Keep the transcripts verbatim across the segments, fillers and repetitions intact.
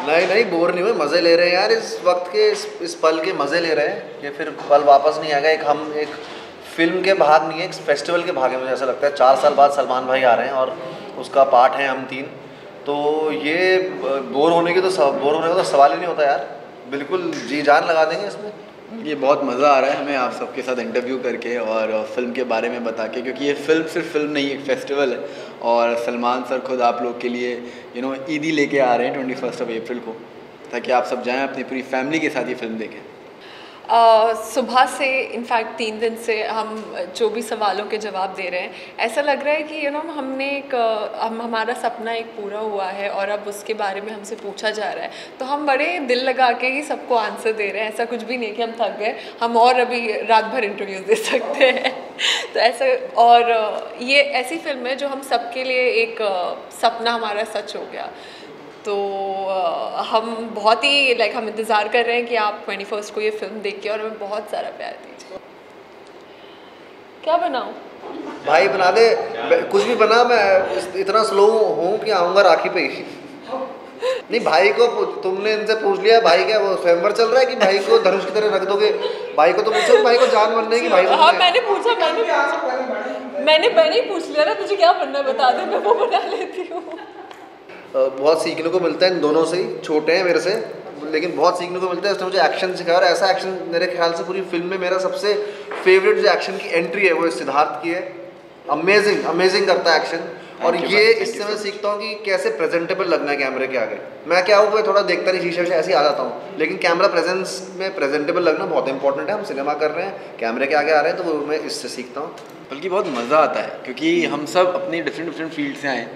नहीं नहीं, बोर नहीं हुए, मज़े ले रहे हैं यार इस वक्त के, इस, इस पल के मज़े ले रहे हैं कि फिर पल वापस नहीं आएगा। एक हम एक फिल्म के भाग नहीं है, एक फेस्टिवल के भाग है। मुझे ऐसा लगता है चार साल बाद सलमान भाई आ रहे हैं और उसका पार्ट है हम तीन। तो ये बोर होने की तो बोर होने का तो सवाल ही नहीं होता यार, बिल्कुल जी जान लगा देंगे इसमें। ये बहुत मज़ा आ रहा है हमें आप सबके साथ इंटरव्यू करके और फिल्म के बारे में बता के, क्योंकि ये फिल्म सिर्फ फिल्म नहीं, एक फेस्टिवल है। और सलमान सर खुद आप लोग के लिए यू नो ईदी लेके आ रहे हैं ट्वेंटी फर्स्ट ऑफ अप्रैल को, ताकि आप सब जाएं अपनी पूरी फैमिली के साथ ये फिल्म देखें। Uh, सुबह से इनफैक्ट तीन दिन से हम जो भी सवालों के जवाब दे रहे हैं, ऐसा लग रहा है कि यू नो हमने एक हम हमारा सपना एक पूरा हुआ है और अब उसके बारे में हमसे पूछा जा रहा है, तो हम बड़े दिल लगा के ही सबको आंसर दे रहे हैं। ऐसा कुछ भी नहीं कि हम थक गए, हम और अभी रात भर इंटरव्यूज दे सकते हैं। तो ऐसा, और ये ऐसी फिल्म है जो हम सबके लिए एक सपना हमारा सच हो गया। तो uh, हम बहुत ही लाइक हम इंतज़ार कर रहे हैं कि आप ट्वेंटी फर्स्ट को ये फिल्म देखिए और हमें बहुत सारा प्यार दीजिए। क्या बनाऊँ भाई? बना दे कुछ भी बना, मैं इतना स्लो हूँ कि आऊँगा राखी पे ही। नहीं भाई को तुमने इनसे पूछ लिया, भाई क्या वो स्वयंवर चल रहा है कि भाई को धनुष की तरह रख दोगे? भाई को तो पूछो, भाई को जान बनने की भाई। हाँ मैंने पूछा, मैंने पूछा मैंने मैंने ही पूछ लिया ना, तुझे क्या बनना है बता दे, मैं वो बना लेती हूँ। बहुत सीखने को मिलता है इन दोनों से ही, छोटे हैं मेरे से लेकिन बहुत सीखने को मिलता है। उसने मुझे एक्शन सिखाया और ऐसा एक्शन मेरे ख्याल से पूरी फिल्म में मेरा सबसे फेवरेट जो एक्शन की एंट्री है वो सिद्धार्थ की है। अमेजिंग अमेजिंग करता है एक्शन। और ये इससे मैं सीखता हूँ कि कैसे प्रेजेंटेबल लगना है कैमरे के आगे। मैं क्या हूँ, थोड़ा देखता नहीं, शीशे से ऐसे ही आ जाता हूँ, लेकिन कैमरा प्रेजेंस में प्रेजेंटेबल लगना बहुत इंपॉर्टेंट है। हम सिनेमा कर रहे हैं, कैमरे के आगे आ रहे हैं, तो वो मैं इससे सीखता हूँ। बल्कि बहुत मज़ा आता है क्योंकि हम सब अपनी डिफरेंट डिफरेंट फील्ड से आए।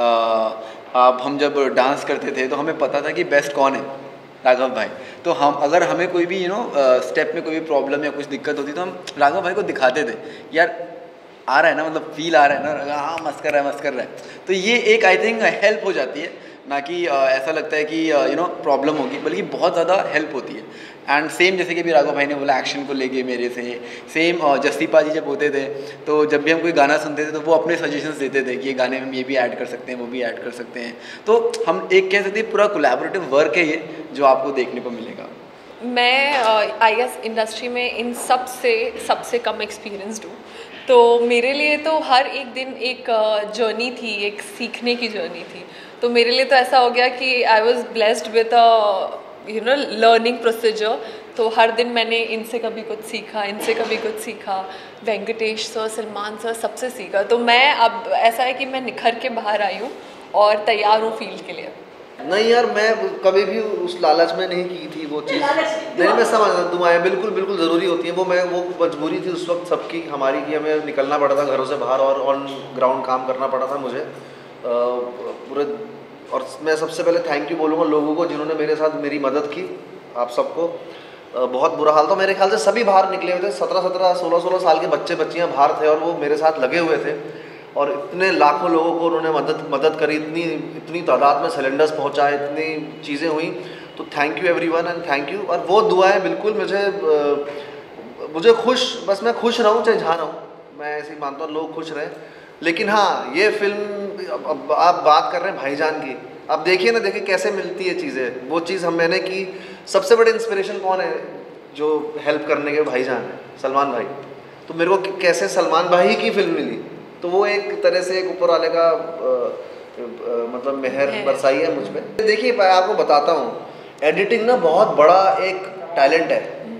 अब हम जब डांस करते थे तो हमें पता था कि बेस्ट कौन है, राघव भाई। तो हम अगर हमें कोई भी यू नो स्टेप में कोई भी प्रॉब्लम या कुछ दिक्कत होती तो हम राघव भाई को दिखाते थे, यार आ रहा है ना, मतलब फील आ रहा है ना, हाँ मस्त कर रहा है मस्त कर रहा है। तो ये एक आई थिंक हेल्प हो जाती है, ना कि uh, ऐसा लगता है कि यू नो प्रॉब्लम होगी, बल्कि बहुत ज़्यादा हेल्प होती है। एंड सेम जैसे कि भी राघव भाई ने बोला एक्शन को लेके मेरे से, सेम uh, जस्तीपा जी जब होते थे तो जब भी हम कोई गाना सुनते थे तो वो अपने सजेशंस देते थे कि ये गाने में हम ये भी ऐड कर सकते हैं, वो भी ऐड कर सकते हैं। तो हम एक कह सकते हैं पूरा कोलैबोरेटिव वर्क है ये, जो आपको देखने को मिलेगा। मैं आई गेस इंडस्ट्री में इन सब से सबसे कम एक्सपीरियंसड हूँ, तो मेरे लिए तो हर एक दिन एक जर्नी uh, थी, एक सीखने की जर्नी थी। तो मेरे लिए तो ऐसा हो गया कि I was blessed with a you know learning procedure. तो हर दिन मैंने इनसे कभी कुछ सीखा, इनसे कभी कुछ सीखा, वेंकटेश सर, सलमान सर, सबसे सीखा। तो मैं अब ऐसा है कि मैं निखर के बाहर आई हूँ और तैयार हूँ फील्ड के लिए। नहीं यार, मैं कभी भी उस लालच में नहीं की थी वो चीज़। नहीं, मैं समझ रहा हूँ, दुआएं बिल्कुल बिल्कुल ज़रूरी होती हैं। वो मैं वो मजबूरी थी उस वक्त सबकी, हमारी, कि हमें निकलना पड़ा था घरों से बाहर और ऑन ग्राउंड काम करना पड़ा था मुझे पूरे। और मैं सबसे पहले थैंक यू बोलूँगा लोगों को जिन्होंने मेरे साथ मेरी मदद की, आप सबको। बहुत बुरा हाल था मेरे ख्याल से, सभी बाहर निकले हुए थे, सत्रह सत्रह सोलह सोलह साल के बच्चे बच्चियाँ बाहर थे और वो मेरे साथ लगे हुए थे। और इतने लाखों लोगों को उन्होंने मदद मदद करी, इतनी इतनी तादाद में सिलेंडर्स पहुंचाए, इतनी चीज़ें हुई। तो thank you everyone and thank you. और वो दुआएं बिल्कुल मुझे मुझे खुश, बस मैं खुश रहूं चाहे जहाँ रहूं, मैं ऐसे ही मानता हूँ लोग खुश रहें। लेकिन हाँ, ये फिल्म अब आप बात कर रहे हैं भाईजान की, अब देखिए ना, देखिए कैसे मिलती है चीज़ें। वो चीज़ हम मैंने की, सबसे बड़े इंस्पिरेशन कौन है जो हेल्प करने के? भाईजान है, सलमान भाई। तो मेरे को कैसे सलमान भाई की फिल्म मिली, तो वो एक तरह से एक ऊपर वाले का आ, आ, मतलब मेहर बरसाई है मुझ पर। देखिए मैं आपको बताता हूँ, एडिटिंग ना बहुत बड़ा एक टैलेंट है,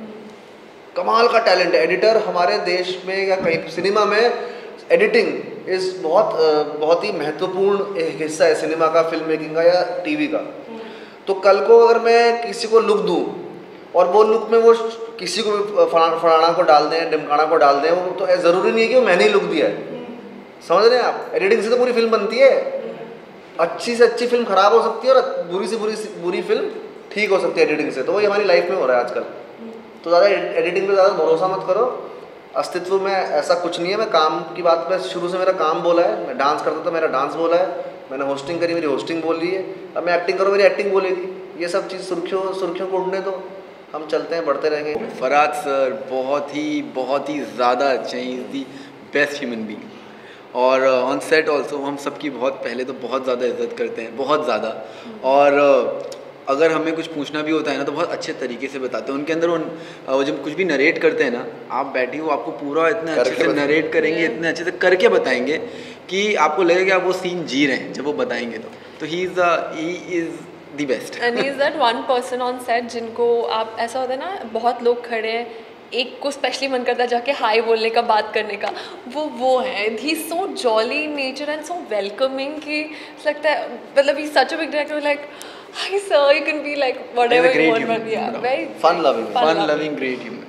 कमाल का टैलेंट है। एडिटर हमारे देश में या कहीं सिनेमा में एडिटिंग इस बहुत बहुत ही महत्वपूर्ण एक हिस्सा है सिनेमा का, फिल्म मेकिंग का या टीवी का। तो कल को अगर मैं किसी को लुक दूँ और वो लुक में वो किसी को भी फलाना को डाल दें, डिमकाना को डाल दें, वो तो ज़रूरी नहीं है कि वो मैंने ही लुक दिया है। समझ रहे हैं आप? एडिटिंग से तो पूरी फिल्म बनती है। अच्छी से अच्छी फिल्म खराब हो सकती है और बुरी से बुरी बुरी फिल्म ठीक हो सकती है एडिटिंग से। तो वही हमारी लाइफ में हो रहा है आजकल। तो ज़्यादा एडिटिंग पे ज़्यादा भरोसा मत करो, अस्तित्व में ऐसा कुछ नहीं है। मैं काम की बात पे शुरू से मेरा काम बोला है, मैं डांस करता था मेरा डांस बोला है, मैंने होस्टिंग करी मेरी होस्टिंग बोल रही है, अब मैं एक्टिंग करूँ मेरी एक्टिंग बोलेगी। ये सब चीज़ सुर्खियों सुर्खियों को उड़ने दो, हम चलते हैं बढ़ते रहेंगे। फरहाद सर बहुत ही बहुत ही ज़्यादा अच्छे हैं, is the best human being. और ऑन सेट ऑल्सो हम सबकी बहुत पहले तो बहुत ज़्यादा इज्जत करते हैं, बहुत ज़्यादा। और अगर हमें कुछ पूछना भी होता है ना तो बहुत अच्छे तरीके से बताते हैं। उनके अंदर उन वो जब कुछ भी नरेट करते हैं ना, आप बैठिए वो आपको पूरा इतने अच्छे से नरेट करेंगे, इतने अच्छे से करके बताएंगे कि आपको लगेगा कि आप वो सीन जी रहे हैं जब वो बताएंगे। तो तो he is he is the best and he is that one person on set जिनको आप ऐसा होता है ना, बहुत लोग खड़े हैं, एक को स्पेशली मन करता है जाके हाई बोलने का, बात करने का, वो वो है। He so jolly in nature and so welcoming कि लगता है, मतलब he such a big director, like hi sir, you can be like whatever you want, but yeah very fun loving fun loving great human.